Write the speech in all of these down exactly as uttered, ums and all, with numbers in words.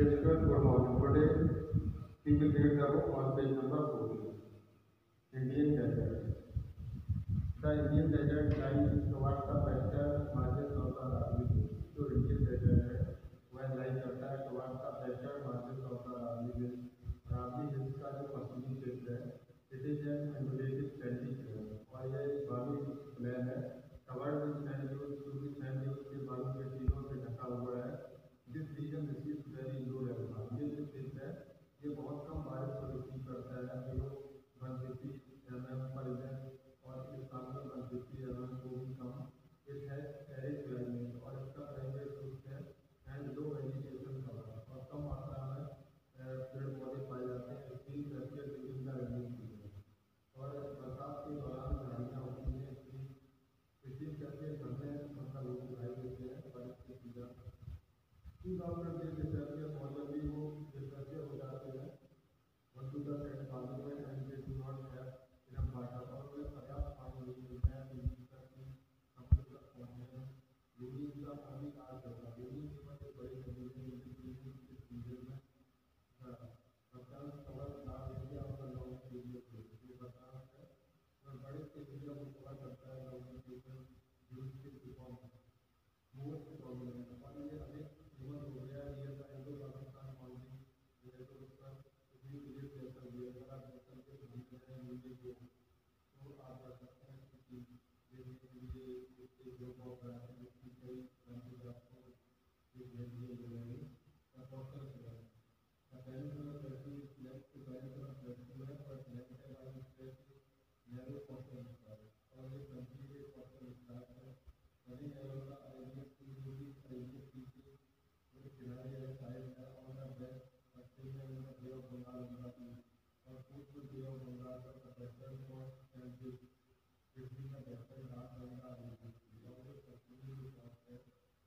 Dear students, good morning. Today we will read the book on page number fourteen. Indian Desert. The Indian desert lies towards the western margins of the Arabian Sea. जो Indian desert है वह लाई करता है towards the western margins of the Arabian Sea. Arabian Hills का जो पश्चिमी क्षेत्र है, it is an undulating sandy plain और यह एक बालू प्लेन है covered with sand dunes, क्योंकि sand dunes के बालू के टीलों से ढका हुआ है. This region receives very low rainfall. ये जो क्षेत्र है ये बहुत कम बारिश को रिसीव करता है. जो one fifty M M per year और इस साल में वन फिफ्टी एम एम को भी कम. इट हैज एरिड क्लाइमेट और इसका क्लाइमेट शुष्क है एंड लो वेजिटेशन कवर और कम मात्रा में पेड़ पौधे पाए जाते हैं. Spring glacier during the raining season और बरसात के दौरान झाड़ियाँ होती हैं. स्प्रिंग ग्लेशियर झरने मतलब लोग दिखाई देते हैं बारिश के सीजन. two thousand के Celsius मॉडल भी वो Celsius हो जाते हैं वन टू द सेट बालू में and they do not have enough water और वे पर्याप्त पानी नहीं मिलता है नीचे तक की समुद्र तक पहुँचने में. ड्यूरिंग द पानी आज होगा ड्यूरिंग के बाद एक बड़ी नदी है ड्यूरिंग इस सीजन में बरसात कवर लाभ एरिया और लॉन्ग पीरियड में जो बरसात है वह बड़े एरिया को कवर करता है लॉन्ग पीरियड यूज के रिफॉर्म मोस्ट प्रोमिनेंट और ये अनेक जीवन हो गया. ये इंडो पाकिस्तान बाउंड्री ये तो उसका भी ये जैसा ये अगर आप जैसा के घूमते हैं मुझे जो तो आप जा सकते हैं कि ये ये इसके जो बहुत बड़ा है इसकी कई कंट्रीज आपको ये भेज दिए जाएंगे और डॉक्टर से अटेंशन करती है लेफ्ट टू राइट तरफ फ्लेक्सिबल है और लेफ्ट से राइट स्ट्रेट नैरो क्वेश्चन है और ये कंट्री के क्वेश्चन स्टार्ट है. नदी लेवल का अरेबियन सी जो भी अरेबियन सी के जो किनारे है साइड है और द वेस्ट पश्चिम में उनका बे ऑफ बंगाल बनाती है और पूर्व में बे ऑफ बंगाल का वेस्टर्न कोस्ट एंड जो पृथ्वी का वेस्टर्न घाट बनता है और जो पश्चिमी जो कोस्ट है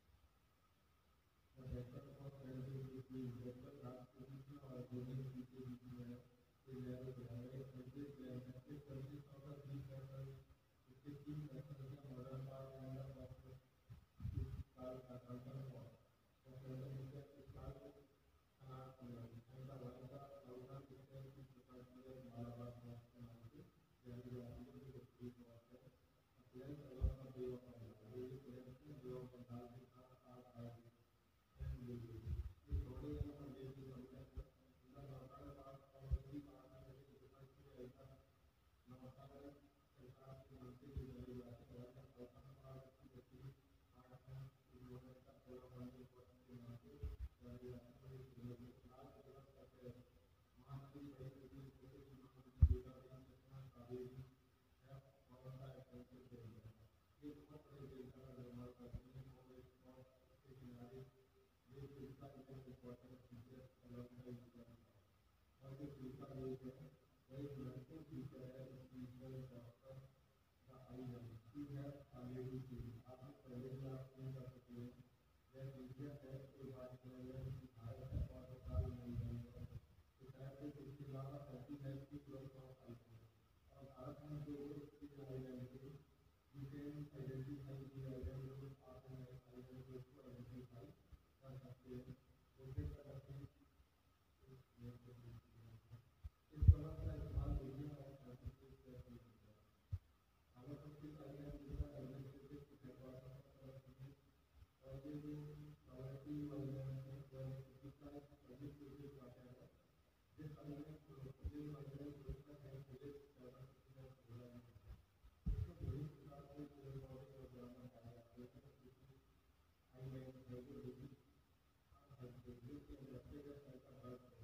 वो वेस्टर्न कोस्ट एंड जो पृथ्वी वेस्टर्न घाट के बीच में और अरेबियन सी के बीच में है. ये नैरो प्लेन है एक कंट्री प्लेन है. इस कंट्री का होगा थ्री सेक्टर इसके तीन सेक्टर है मॉडर्न पार्ट एंड द काल का कंट्रोल पार्ट और सेंटर नीचे इस काल को अनाथ करना एंड द वन का आउटर सिस्टम की प्रोपर्टी मालाबार पार्ट के नाम से यानी जो आगे जो थ्री पार्ट है प्लेन अलग का बे ऑफ बंगाल ये प्लेन से बे ऑफ बंगाल के साथ आ आए एंड ये ये थोड़े यहाँ पर ये भी समझ है ना नौकाल पार्ट और भी पार्ट में जो प्रोपर्टी है ऐसा नौकाल सरकार के नाम से जो बड़ी बात है और नौकाल पार्ट की गति पार्ट में इन्होंने का पूरा मंदिर के नाम से बड़ी बात है. आज अगर कहते हैं महानदी बड़ी नदी छोटी सी महानदी गोदावरी कृष्णा कावेरी है और का एक्सटेंसिव एरिया ये बहुत बड़े डेल्टा का निर्माण करती है और इस कोस्ट के किनारे ये तीसरा एक इम्पोर्टेंट फीचर अलग है और जो तीसरा एक है वही महत्वपूर्ण फीचर है इस रीजनल कोस्ट का द आइलैंड सी है आलेडी सी. आपने पहले भी आप नहीं कर सकते हैं यह इंडिया है तो बात करेंगे भारत है और नेपाल नहीं है तो शायद इसके अलावा थर्टी नाइन की ग्रोथ ऑफ आइलैंड और भारत में जो आइलैंड थे you can identify the island जो आप आइलैंड को आइडेंटिफाई कर सकते हैं. कोशिश कर सकते हैं इस कलर का इस्तेमाल एरिया और सर्टिफिकेट करते हैं. अगर सबके आइलैंड जिसका एडमिनिस्ट्रेटिव हेडक्वार्टर और ये जो प्रॉपर्टी आइलैंड है वह इसका एडमिनिस्ट्रेटिव क्वार्टर है. जिस आइलैंड को जो आइलैंड उसका है विलेज सर्विस बोला जाता है. इसमें विभिन्न प्रकार के पेड़ पौधे और जानवर पाए जाते हैं. आइलैंड है जो लेकिन के व्यक्तिगत ऐसा बर्फ